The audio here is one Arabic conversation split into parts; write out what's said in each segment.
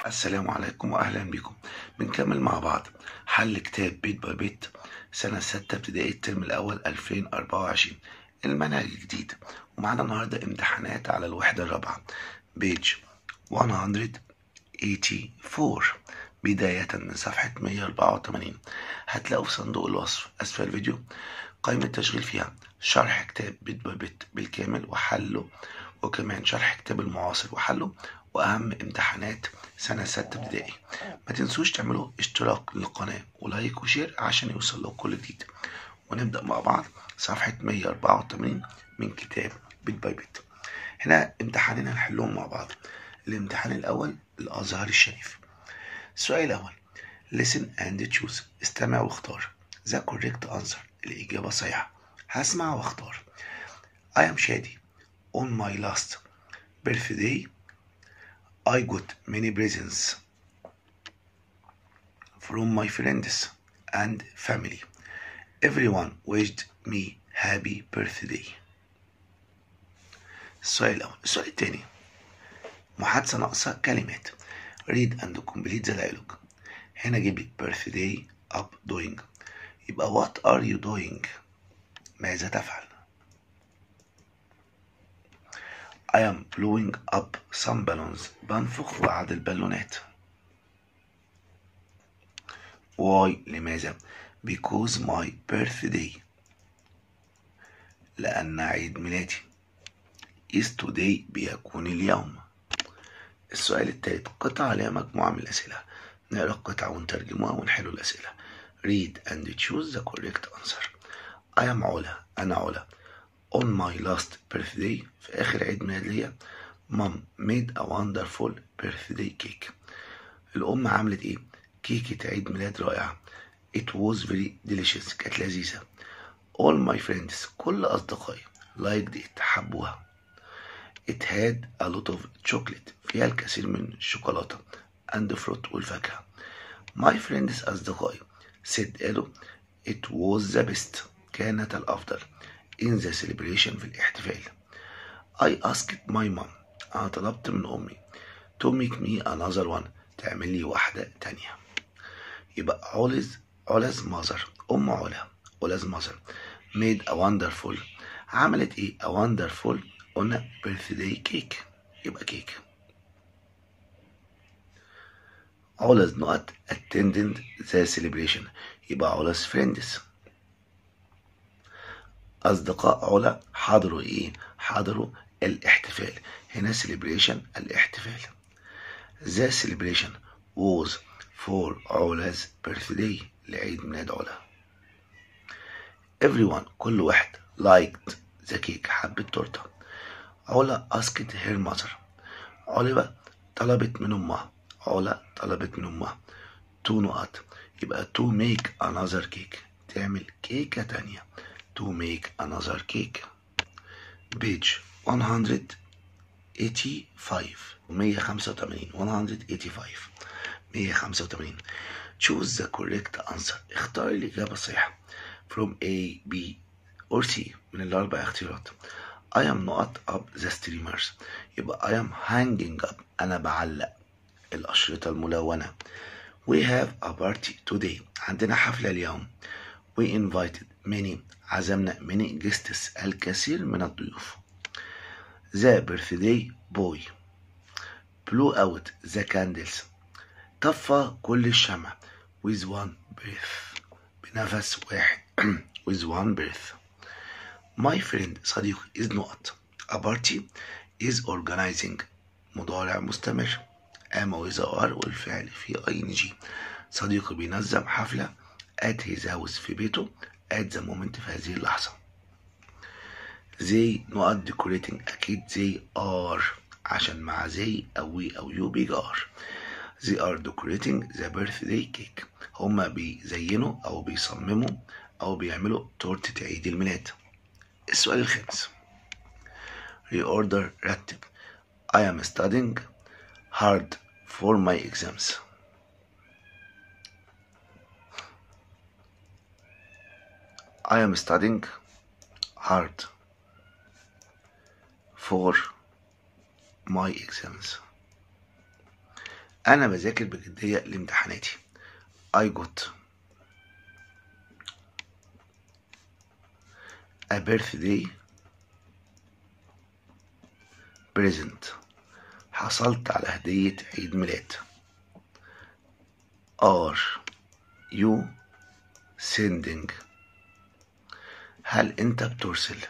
السلام عليكم وأهلا بكم. بنكمل مع بعض حل كتاب بيت باي بيت سنة 6 ابتدائي الترم الأول 2024 المنهج الجديد. ومعنا النهاردة امتحانات على الوحدة الرابعة بيج 184 بداية من صفحة 184. هتلاقوا في صندوق الوصف أسفل الفيديو قائمة تشغيل فيها شرح كتاب بيت باي بيت بالكامل وحله، وكمان شرح كتاب المعاصر وحله، وأهم امتحانات سنة 6 ابتدائي. ما تنسوش تعملوا اشتراك للقناة ولايك وشير عشان يوصل لكم كل جديد. ونبدأ مع بعض صفحة 184 من كتاب بيت باي بيت. هنا امتحاننا نحلهم مع بعض. الامتحان الأول الأزهر الشريف. السؤال الأول listen and choose، استمع واختار. the correct answer، الإجابة صحيحة. هسمع واختار. I am شادي. on my last birthday I got many presents from my friends and family. Everyone wished me happy birthday. السؤال الأول. السؤال الثاني محادثة ناقصة كلمات. read and complete the dialogue. هنا جيب لي birthday up doing، يبقى what are you doing؟ ماذا تفعل؟ I am blowing up some balloons، بنفخ بعض البالونات. why؟ لماذا؟ because my birthday، لأن عيد ميلادي. is today، بيكون اليوم. السؤال الثالث قطعة عليها مجموعة من الأسئلة، نقرأ القطعة ونترجمها ونحل الأسئلة. read and choose the correct answer. I am علا، أنا علا. on my last birthday، في آخر عيد ميلاد ليا mom made a wonderful birthday cake. الأم عملت إيه؟ كيكة عيد ميلاد رائعة. it was very delicious، كانت لذيذة. all my friends، كل أصدقائي liked it، حبوها. it had a lot of chocolate، فيها الكثير من الشوكولاتة and fruit، والفاكهة. my friends، أصدقائي said قالوا it was the best، كانت الأفضل in the celebration، في الاحتفال. I asked my mom، أنا طلبت من أمي to make me another one، تعمل لي واحدة تانية. يبقى علا's mother، أم علا's mother made a wonderful، عملت إيه؟ a wonderful قلنا birthday cake، يبقى كيك. علا's not attended the celebration، يبقى علا's friends. أصدقاء علا حضروا إيه؟ حضروا الاحتفال. هنا celebration، الاحتفال. The celebration was for علا's birthday، لعيد ميلاد علا. Everyone، كل واحد liked the cake، حب التورتة. علا asked her mother، علا طلبت من أمها. علا طلبت من أمها to نقط، يبقى to make another cake، تعمل كيكة تانية. to make another cake. page 185 185 185. choose the correct answer، اختار الإجابة الصحيحة from A B or C من الأربع اختيارات. I am not up the streamers، يبقى I am hanging up، أنا بعلق الأشرطة الملونة. we have a party today، عندنا حفلة اليوم. we invited many، عزمنا many guests، الكثير من الضيوف. the birthday boy blew out the candles، طفى كل الشمع with one breath، بنفس واحد with one breath. my friend صديق is not a party is organizing، مضارع مستمر. قام with are، والفعل في ing. صديقي بينظم حفلة at his house، في بيته at the moment، في هذه اللحظة. they not decorating، أكيد they are، عشان مع they أو we أو you بيجي are. they are decorating the birthday cake، هما بيزينوا أو بيصمموا أو بيعملوا تورتة عيد الميلاد. السؤال الخامس reorder، رتب. I am studying hard for my exams. I am studying hard for my exams. أنا بذاكر بجدية لامتحاناتي. I got a birthday present. حصلت على هدية عيد ميلاد. Are you sending؟ هل أنت بترسل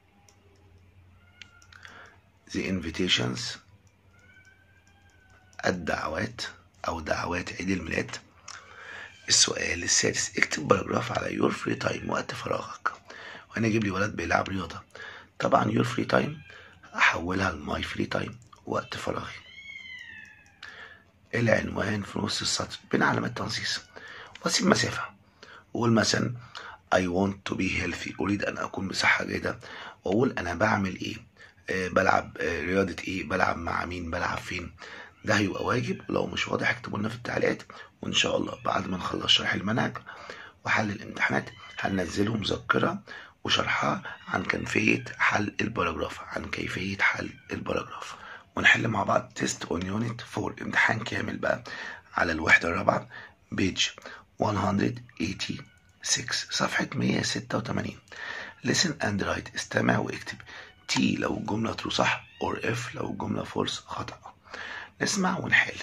the invitations؟ الدعوات أو دعوات عيد الميلاد. السؤال السادس، اكتب باراجراف على your free time، وقت فراغك. وأنا أجيب لي ولد بيلعب رياضة. طبعا your free time أحولها ل my free time، وقت فراغي. العنوان في نص السطر بين علامات تنصيص، واسيب مسافة. وأقول مثلا I want to be healthy، أريد أن أكون بصحة جيدة. وأقول أنا بعمل إيه، بلعب رياضة إيه، بلعب مع مين، بلعب فين. ده هيبقى واجب، ولو مش واضح اكتبوا لنا في التعليقات، وإن شاء الله بعد ما نخلص شرح المنهج وحل الامتحانات هننزله مذكرة وشرحها عن كيفية حل الباراجراف. ونحل مع بعض تيست اون يونت 4، امتحان كامل بقى على الوحدة الرابعة، بيج 186، صفحة 186. listen and write، استمع واكتب. T لو الجملة true صح، or F لو الجملة false خطأ. نسمع ونحل.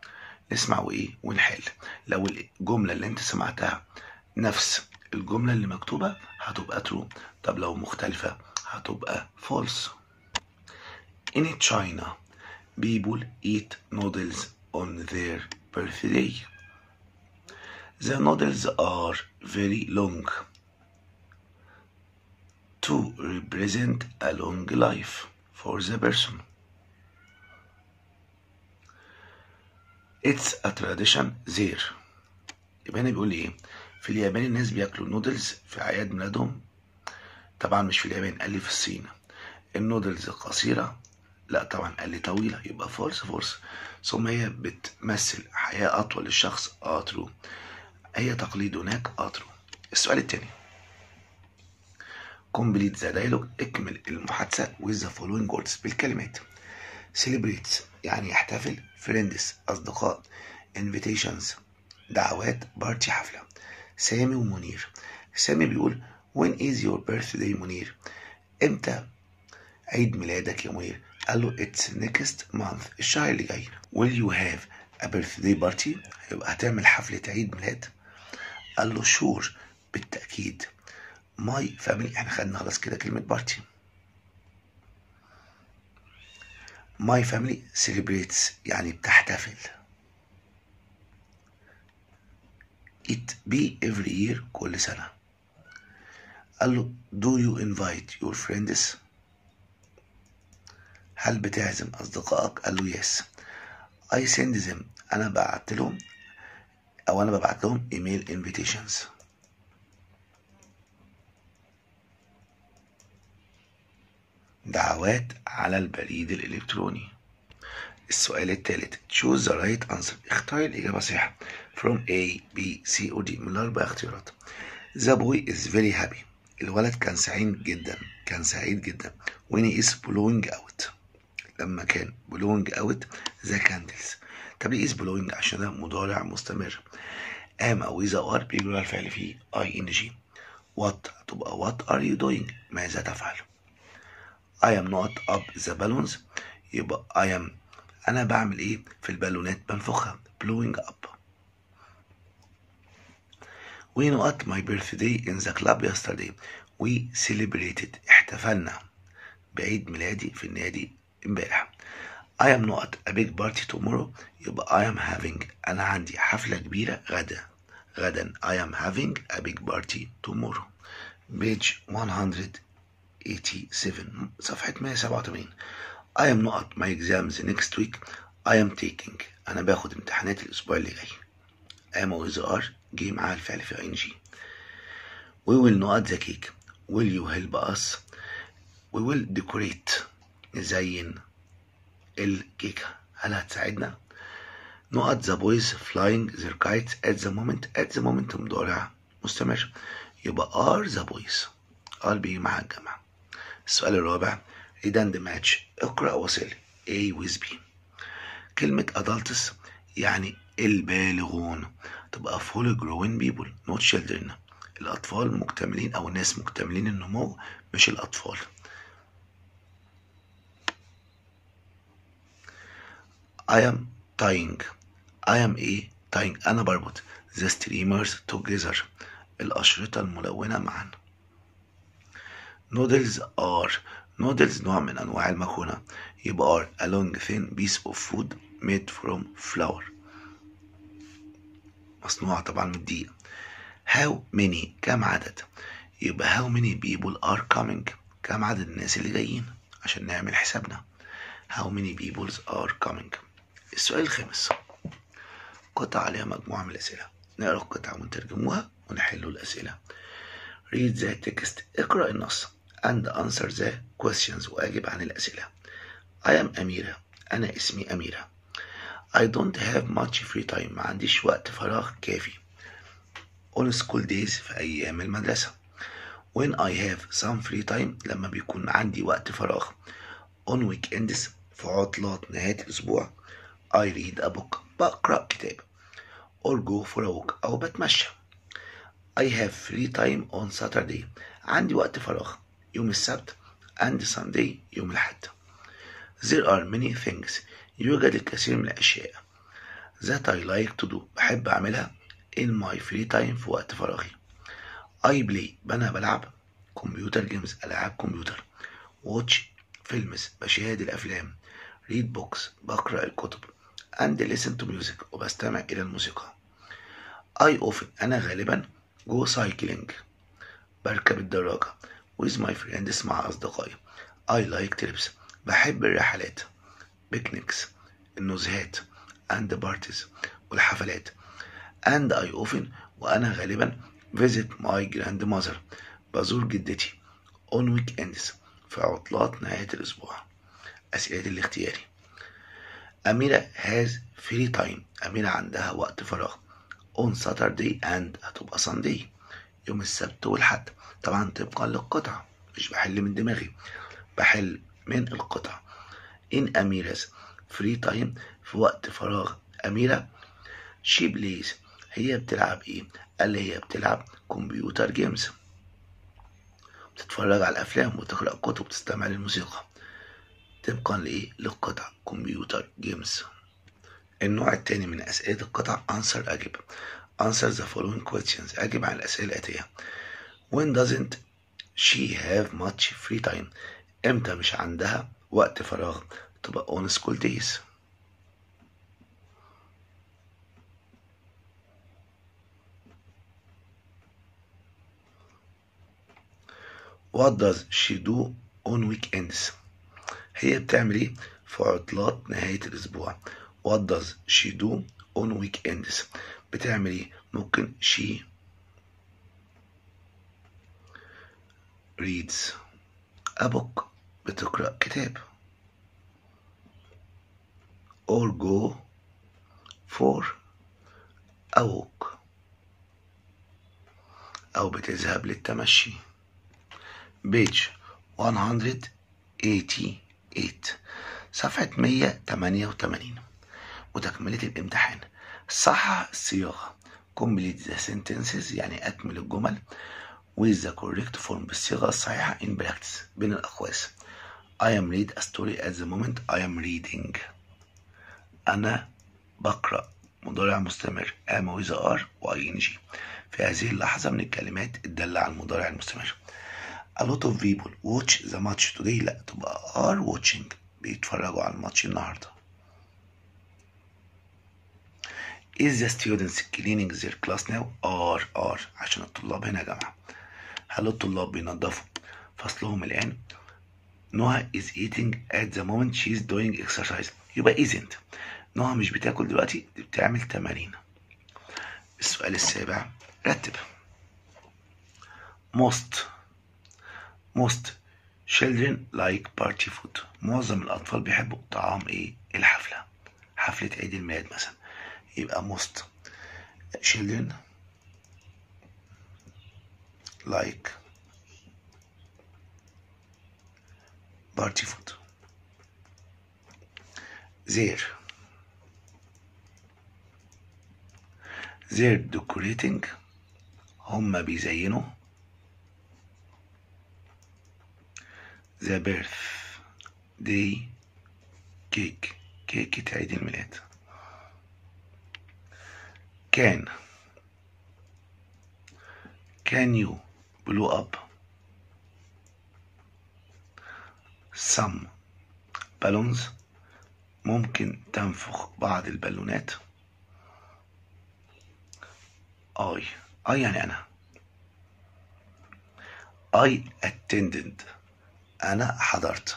لو الجملة اللي انت سمعتها نفس الجملة اللي مكتوبة هتبقى true، طب لو مختلفة هتبقى false. In China people eat noodles on their birthday. The noodles are very long to represent a long life for the person. It's a tradition there. يبقى هنا بيقول لي ايه؟ في اليابان الناس بياكلوا نودلز في اعياد ميلادهم. طبعا مش في اليابان، قال لي في الصين. النودلز قصيرة، لا طبعا قال لي طويلة، يبقى فورس. ثم هي بتمثل حياة أطول للشخص، ترو. هي تقليد هناك، ترو. السؤال التاني، complete the dialogue، اكمل المحادثة with the following words، بالكلمات. celebrates يعني يحتفل، friends أصدقاء، invitations دعوات، بارتي حفلة. سامي ومنير. سامي بيقول when is your birthday منير؟ امتى عيد ميلادك يا منير؟ قال له it's next month، الشهر اللي جاي. will you have a birthday party؟ يبقى هتعمل حفلة عيد ميلاد. قال له sure، بالتأكيد. my family، احنا خدنا خلاص كده كلمة بارتي. my family celebrates يعني بتحتفل. it be every year كل سنة. قال له do you invite your friends؟ هل بتعزم أصدقائك؟ قال له yes. I send them، أنا ببعت لهم email invitations. دعوات على البريد الإلكتروني. السؤال الثالث choose the right answer، اختار الإجابة صحيحة from A B C or D من الأربع اختيارات. The boy is very happy، الولد كان سعيد جدا when he is blowing out، لما كان blowing out the candles. طب ليه is blowing؟ عشان ده مضارع مستمر. am أو إذا are بيجوا على الفعل فيه ing. what تبقى what are you doing، ماذا تفعل. I am not up the balloons، يبقى I am أنا بعمل إيه في البالونات، بنفخها، blowing up. We not my birthday in the club yesterday، we celebrated احتفلنا بعيد ميلادي في النادي امبارح. I am not a big party tomorrow، يبقى I am having أنا عندي حفلة كبيرة غدا. I am having a big party tomorrow. page 187 صفحة 187. I am not my exams next week، I am taking أنا باخد امتحانات الأسبوع اللي جاي. am و is are جه معاها الفعل في ing. we will not the cake، will you help us؟ we will decorate نزين الكيكة، هل هتساعدنا؟ not the boys flying their kites at the moment مضارع مستمر، يبقى are the boys، are بيجي مع الجمع. السؤال الرابع read and match، اقرأ وصل A with B. كلمة adults يعني البالغون، تبقى full grown people not children. الأطفال مكتملين أو الناس مكتملين النمو مش الأطفال. I am tying. I am إيه؟ tying. أنا بربط the streamers together. الأشرطة الملونة معا. noodles are. noodles نوع من أنواع المكرونة، يبقى are a long thin piece of food made from flour. مصنوعة طبعا من الدقيق. how many كم عدد، يبقى how many people are coming. كم عدد الناس اللي جايين عشان نعمل حسابنا. how many people are coming. السؤال الخامس، قطع عليها مجموعة من الأسئلة، نقرأ القطعة ونترجموها ونحل الأسئلة. read the text. اقرأ النص and answer the questions. وأجب عن الأسئلة. I am أميرة. أنا اسمي أميرة. I don't have much free time. ما عنديش وقت فراغ كافي. on school days في أيام المدرسة. when I have some free time لما بيكون عندي وقت فراغ. on weekends في عطلات نهاية الأسبوع. I read a book. بقرأ كتاب. or go for a walk أو بتمشى. I have free time on Saturday. عندي وقت فراغ يوم السبت and Sunday يوم الأحد. There are many things. يوجد الكثير من الأشياء that I like to do. بحب أعملها in my free time في وقت فراغي. I play. أنا بلعب كمبيوتر جيمز. ألعاب كمبيوتر. watch فيلمز. بشاهد الأفلام. read books. بقرأ الكتب. and listen to music. وبستمع إلى الموسيقى. I often. أنا غالبا go cycling. بركب الدراجة with my friends. مع أصدقائي. I like trips. بحب الرحلات. picnics. النزهات and parties. والحفلات. and I often. وأنا غالبا visit my grandmother. بزور جدتي on weekends. في عطلات نهاية الأسبوع. أسئلة الاختياري. أميرة has free time. أميرة عندها وقت فراغ on Saturday and هتبقى Sunday يوم السبت والحد. طبعا طبقا للقطعة، مش بحل من دماغي، بحل من القطعة. in أميرة free time في وقت فراغ أميرة she plays. هي بتلعب ايه؟ قال لي هي بتلعب كمبيوتر جيمز. بتتفرج على الأفلام وتقرأ كتب وتستمع للموسيقى. طبقا لإيه؟ للقطع كمبيوتر جيمز. النوع التاني من أسئلة القطع answer. أجب. answer the following questions. أجب عن الأسئلة الآتية. when doesn't she have much free time. إمتى مش عندها وقت فراغ؟ تبقى on school days. what does she do on weekends. هي بتعمل ايه في عطلات نهاية الأسبوع. what does she do on weekends. بتعمل ايه؟ ممكن she reads a book. بتقرأ كتاب. or go for a walk. أو بتذهب للتمشي. page 188 صفحة 188. وتكملة الامتحان. صحح الصياغة. complete the sentences يعني أكمل الجمل with the correct form بالصيغة الصحيحة in practice بين الأقواس. I am read a story at the moment I am reading. أنا بقرأ مضارع مستمر am with are و ing. في هذه اللحظة من الكلمات الدالة على المضارع المستمر. A lot of people watch the match today. لا، تبقى are watching. بيتفرجوا على الماتش النهاردة. Is the students cleaning their class now. are عشان الطلاب هنا جماعة. هل الطلاب بينظفوا فصلهم الآن؟ نهى is eating at the moment she is doing exercise. يبقى isn't. نهى مش بتاكل دلوقتي، دي بتعمل تمارين. السؤال السابع، رتب. most children like party food. معظم الأطفال بيحبوا طعام إيه؟ الحفلة. حفلة عيد الميلاد مثلا. يبقى most children like party food. their they're decorating هما بيزينوا the birthday cake كيكة عيد الميلاد. can you blow up some balloons ممكن تنفخ بعض البالونات. I يعني أنا. I attended أنا حضرت.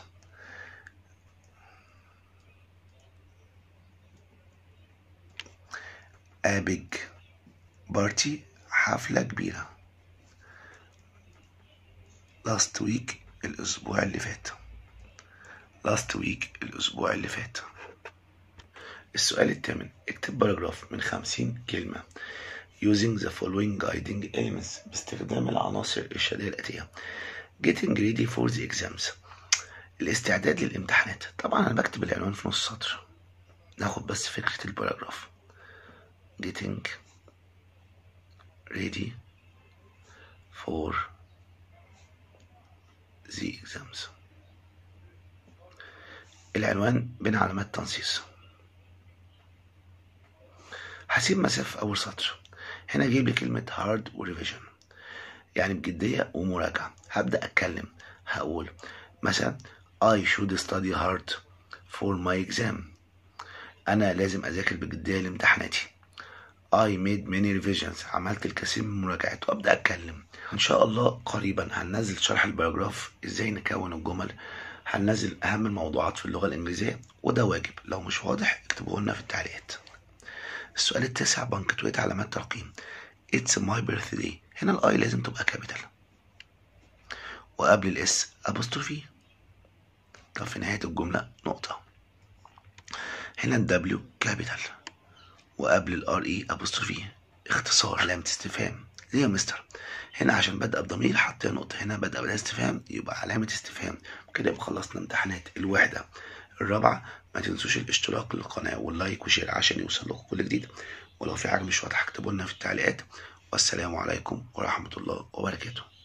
a big party حفلة كبيرة. last week الأسبوع اللي فات. الأسبوع اللي فات. السؤال الثامن، اكتب باراجراف من 50 كلمة using the following guiding elements باستخدام العناصر الإرشادية الآتية. getting ready for the exams الاستعداد للامتحانات. طبعا أنا بكتب العنوان في نص سطر، ناخد بس فكرة الباراجراف. getting ready for the exams. العنوان بين علامات تنصيص. هسيب مسافة في أول سطر، هنا أجيب لي كلمة hard وريفيجن يعني بجدية ومراجعة. هبدأ أتكلم، هقول مثلا I should study hard for my exam أنا لازم أذاكر بجدية لامتحاناتي. I made many revisions عملت الكثير من المراجعات. وأبدأ أتكلم. إن شاء الله قريبا هننزل شرح الباراجراف إزاي نكون الجمل، هننزل أهم الموضوعات في اللغة الإنجليزية، وده واجب لو مش واضح اكتبوه لنا في التعليقات. السؤال التاسع، بنكتويت علامات ترقيم. It's my birthday هنا الآي لازم تبقى كابيتال وقبل الاس أبوستروفي. طب في نهاية الجملة نقطة. هنا الدبليو كابيتال وقبل الار اي أبوستروفي اختصار علامة استفهام. ليه يا مستر؟ هنا عشان بدأ بضمير حطيها نقطة، هنا بدأ بالاستفهام يبقى علامة استفهام. وكده يبقى خلصنا امتحانات الوحدة الرابعة. ما تنسوش الاشتراك للقناة واللايك وشير عشان يوصل لكم كل جديد، ولو في حاجة مش واضحة اكتبوا لنا في التعليقات. والسلام عليكم ورحمة الله وبركاته.